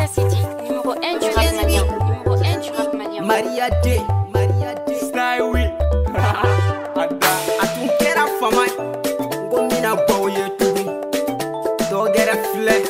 Kinshasa City, numéro 1 du rap malien. Numéro 1 du rap malien. Maria D, Snywi. Ada, atunkera fama. Ngomina boye tubi. Dogera fle.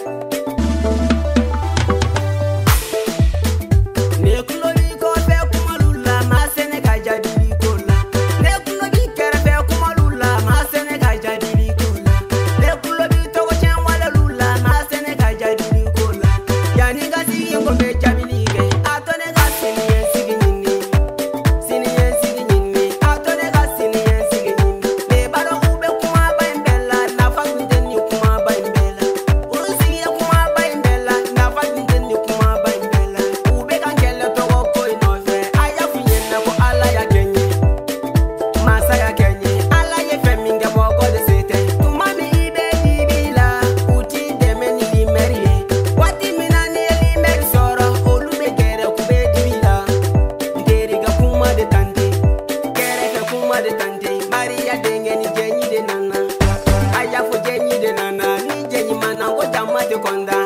Maria dengeni jenyi de nana, aya fo jenyi de nana, ni jenyi mana ko damma de konda.